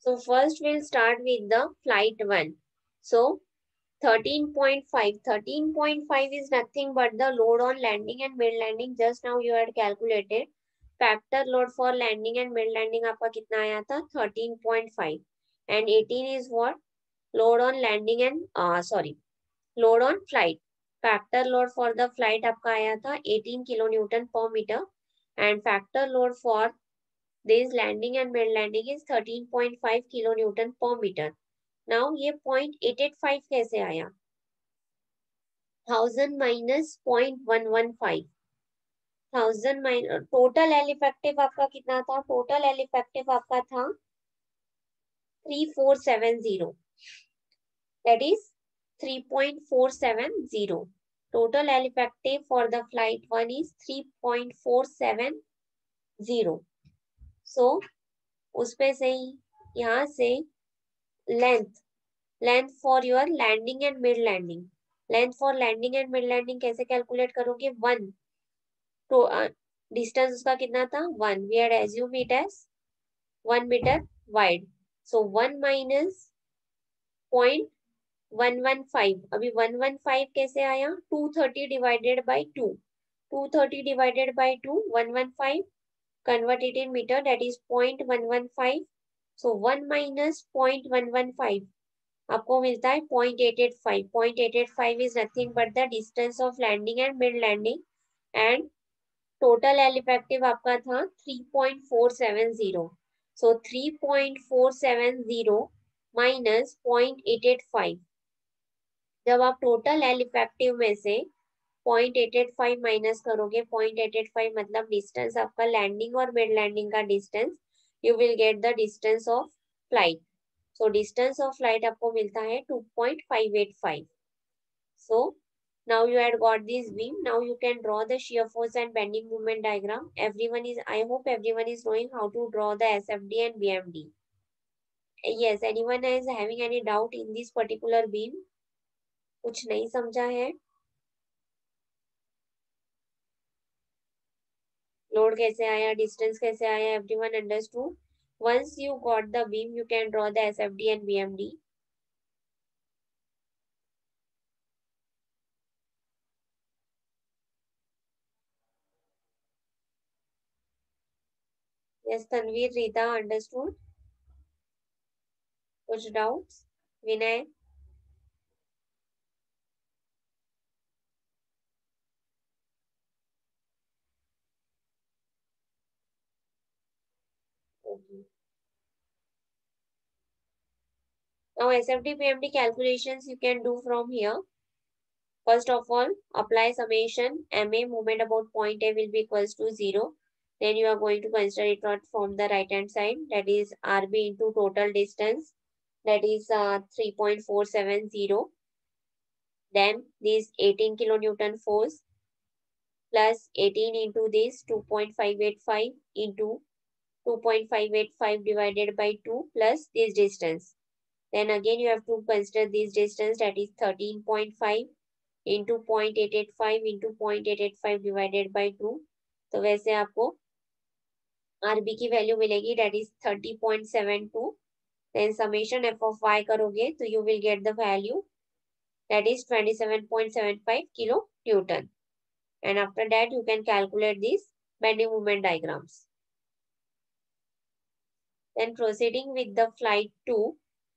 So first we'll start with the flight 1. So 13.5. 13.5 is nothing but the load on landing and mid landing. Just now you had calculated. Factor load for landing and mid landing आपका कितना आया था 13.5. And 18 is what? Load on landing and load on flight. Factor load for the flight आपका आया था 18 kilonewton per meter. And factor load for this landing and mid landing is 13.5 kilonewton per meter. Now ये 0.885 कैसे आया? 1000 minus 0.115. 1000 minus total L effective आपका कितना था? Total L effective आपका था 3470. That is 3.470. Total L effective for the flight 1 is 3.470. So उस पे से यहाँ से length for your landing and mid landing. Length for landing and mid landing कैसे कैलकुलेट करोगे? 1 तो डिस्टेंस उसका कितना था? 1. We had assume it as 1 metre wide. So 1 minus 0.115. अभी 115 कैसे आया? 230 divided by 2. 230 divided by 2, 115. Convert it in meter, that is 0.115. So 1 minus 0.115 आपको मिलता है 0.885. 0.885 is nothing but the distance of landing and mid landing. And total L effective आपका था 3.470. So 3.470 minus 0.885. जब आप टोटल L इफेक्टिव में से 0.885 minus करोगे, 0.885 मतलब डिस्टेंस आपका लैंडिंग और मिड लैंडिंग का distance, you will get the distance of flight. So distance of flight आपको मिलता है 2.585. सो now you had got this beam. Now you can draw the shear force and bending moment diagram. I hope everyone is knowing how to draw the SFD and BMD. Yes, anyone is having any doubt in this particular beam? कुछ नहीं समझा है? Load कैसे आया, distance कैसे आया, everyone understood? Once you got the beam you can draw the SFD and BMD. Yes Tanveer, Rita understood? कुछ doubts? Vinay? Okay. Now SFD PMD calculations you can do from here. First of all, apply summation MA, movement about point A will be equals to 0. Then you are going to consider it from the right hand side, that is RB into total distance, that is 3.470. Then this 18 kilonewton force plus 18 into this 2.585 into 2.585 divided by 2 plus this distance. Then again you have to consider this distance, that is 13.5 into 0.885 into 0.885 divided by 2. तो वैसे आपको RB की value मिलेगी, that is 30.72. Then summation f of y करोगे तो you will get the value, that is 27.75 kilo Newton. And after that you can calculate these bending moment diagrams. Then proceeding with the flight 2.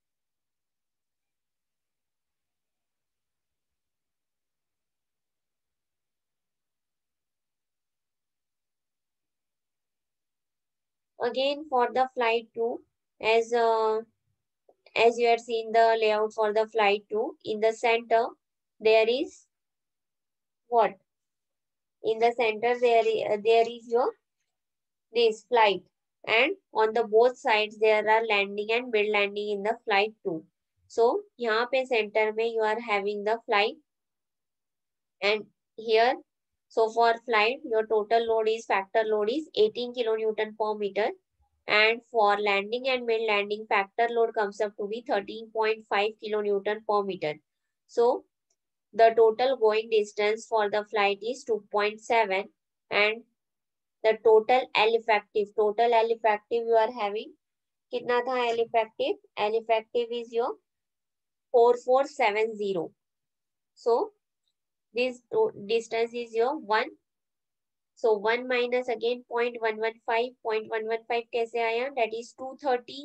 Again for the flight 2, as you had seen the layout for the flight 2, in the center there is what? In the center there is your this flight, and on the both sides there are landing and mid landing in the flight 2. So यहाँ पे center में you are having the flight, and here, so for flight your total load is, factor load is 18 kilonewton per meter, and for landing and mid landing factor load comes up to be 13.5 kilonewton per meter. So the total going distance for the flight is 2.7, and the total L effective you are having कितना था L effective? L effective is your 4470. So this distance is your 1. So 1 minus again 0.115. 0.115 कैसे आया? That is 230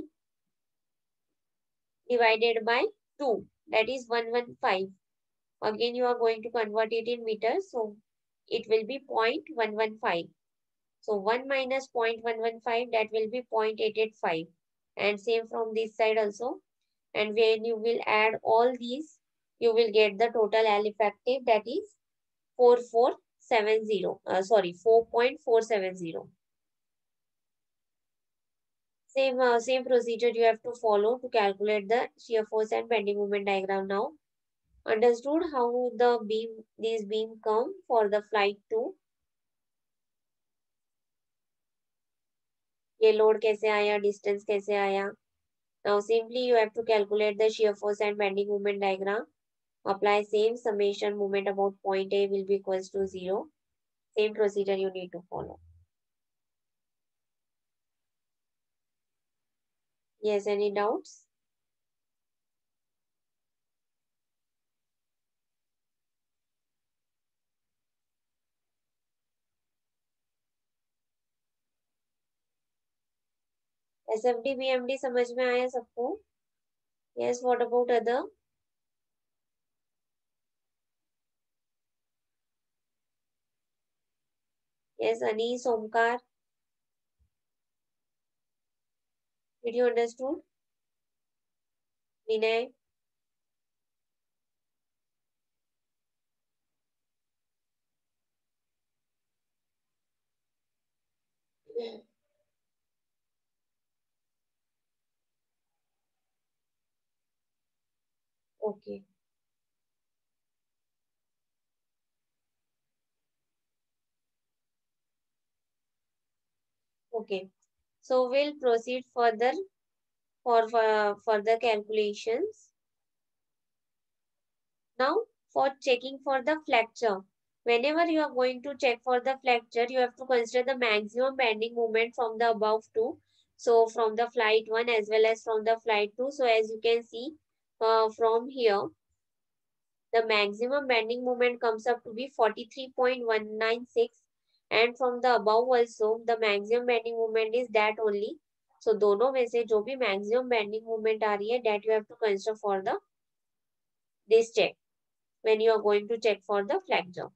divided by 2. That is 115. Again you are going to convert it in meters. So it will be 0.115. So 1 minus 0.115, that will be 0.885. And same from this side also. And when you will add all these, you will get the total L effective, that is 4470. 4.470. Same procedure you have to follow to calculate the shear force and bending moment diagram now. Understood how these beam come for the flight 2? ये load कैसे आया, distance कैसे आया? Now simply you have to calculate the shear force and bending moment diagram. Apply same summation moment about point A will be equals to 0. Same procedure you need to follow. Yes, any doubts? SFD, BMD समझ में आया सबको? Yes, what about other? Yes, Ani, Somkar. Did you understood? Vinay? Okay. Okay. So we'll proceed further for further calculations. Now, for checking for the flexure, whenever you are going to check for the flexure, you have to consider the maximum bending moment from the above two. So from the flight 1 as well as from the flight 2. So as you can see from here, the maximum bending moment comes up to be 43.196, and from the above also the maximum bending moment is that only. So दोनों में से जो भी maximum bending moment आ रही है, that you have to consider for the this check when you are going to check for the flexure.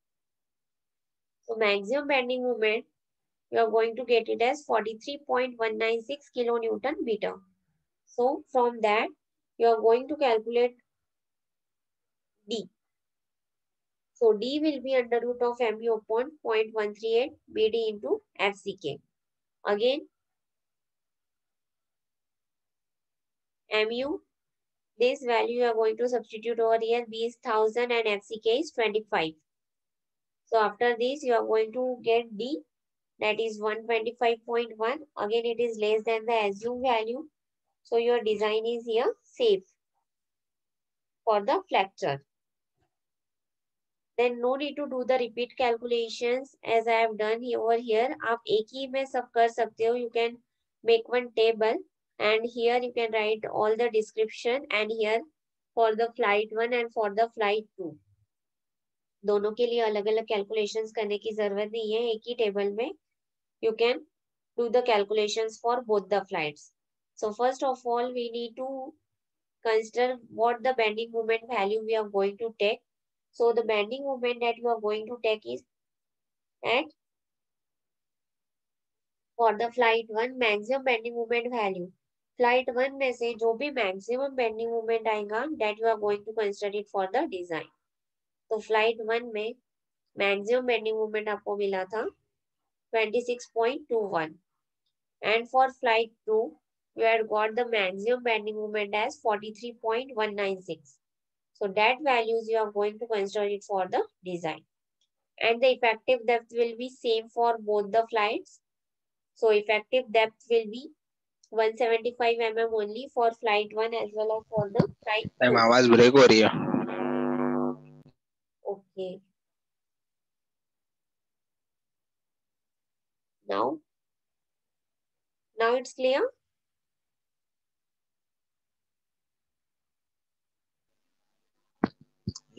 So maximum bending moment, you are going to get it as 43.196 kilonewton meter. So from that, you are going to calculate D. So D will be under root of mu upon 0.138 BD into FCK. Again, mu, this value you are going to substitute over here. B is 1000 and FCK is 25. So after this, you are going to get D, that is 125.1. Again, it is less than the assumed value. So your design is here safe for the flexure. Then no need to do the repeat calculations as I have done over here. आप एक ही में सब कर सकते हो. You can make one table and here you can write all the description, and here for the flight 1 and for the flight 2. दोनों के लिए अलग अलग calculations करने की जरूरत नहीं है. एक ही टेबल में you can do the calculations for both the flights. So first of all, we need to consider what the bending moment value we are going to take. So the bending moment that you are going to take is at for the flight 1 maximum bending moment value. Flight 1 में से जो भी maximum bending moment आएगा, that you are going to consider it for the design. तो flight 1 में maximum bending moment आपको मिला था 26.21, and for flight 2 you had got the maximum bending moment as 43.196. So that values you are going to consider it for the design. And the effective depth will be same for both the flights. So effective depth will be 175 mm only for flight 1 as well as for the flight 2. आवाज break हो रही है. Okay. Now it's clear?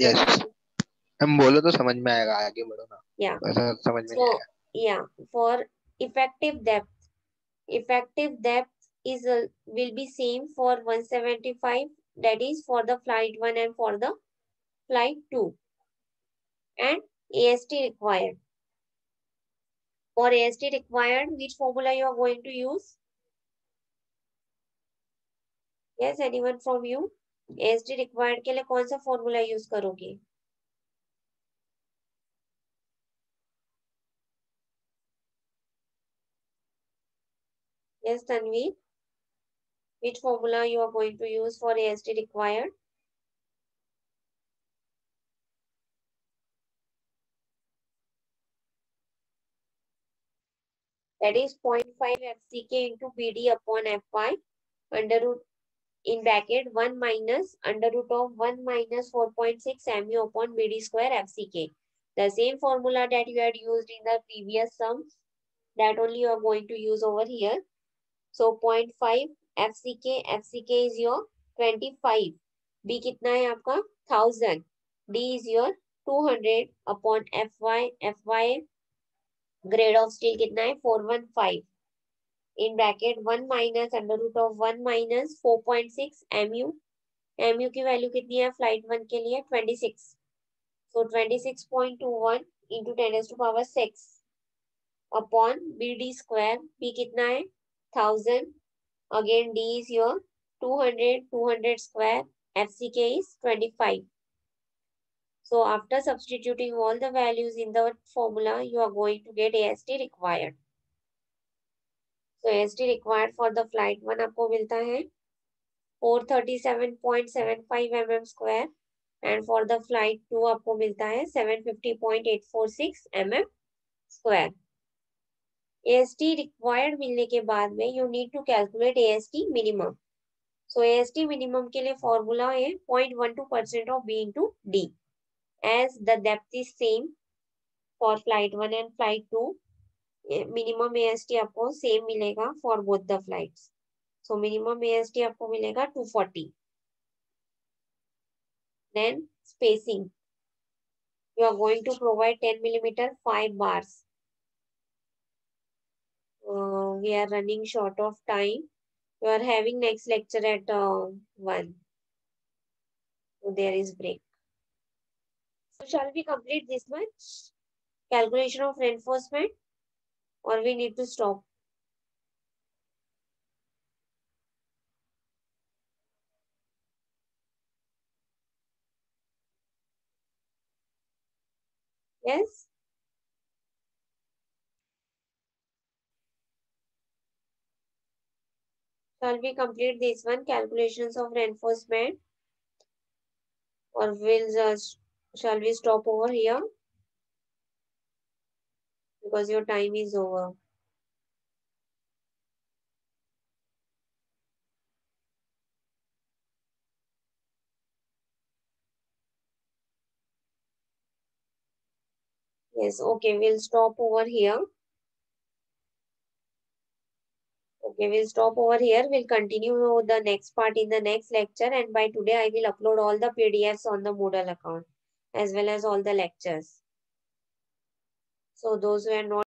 Yes, हम बोलो तो समझ में आएगा, आगे बढ़ो ना, Yeah. ऐसा समझ में नहीं So, आएगा। yeah, for effective depth, effective depth is will be same for 175, that is for the flight 1 and for the flight 2. And AST required. For AST required, which formula you are going to use? Yes, anyone from you? AST required के लिए कौन सा formula use करोगे? Yes, Tanvi. Which formula you are going to use for AST required? That is 0.5 FCK into BD upon FY under root in bracket 1 minus under root of 1 minus 4.6 mu upon BD square FCK. The same formula that you had used in the previous sums, that only you are going to use over here. So 0.5 FCK, FCK is your 25. B कितना है आपका 1000. D is your 200 upon FY. FY grade of steel कितना है 415. In bracket 1 minus under root of 1 minus 4.6 mu. mu की value कितनी है flight 1 के लिए 26. So 26.21 into 10 raised to power 6 upon BD square. B कितना है 1000. Again D is your 200. 200 square. FCK is 25. So after substituting all the values in the formula, you are going to get AST required. So AST required for the flight 1 आपको मिलता है 437.75 mm square and for the flight 2 आपको मिलता है 750.846 mm square. AST required मिलने के बाद में you need to calculate AST minimum. So AST minimum के लिए formula है 0.12% of B into D. As the depth is same for flight 1 and flight 2, minimum AST आपको same मिलेगा for both the flights. So minimum AST आपको मिलेगा 240. Then spacing. You are going to provide 10 millimeter 5 bars. We are running short of time. You are having next lecture at 1. So there is break. So shall we complete this much? Calculation of reinforcement, or we need to stop? Yes? Shall we complete this one, calculations of reinforcement, or shall we stop over here? Because your time is over. Yes, okay, we'll stop over here. Okay, we'll stop over here. We'll continue the next part in the next lecture. And by today, I will upload all the PDFs on the Moodle account as well as all the lectures. So those who are not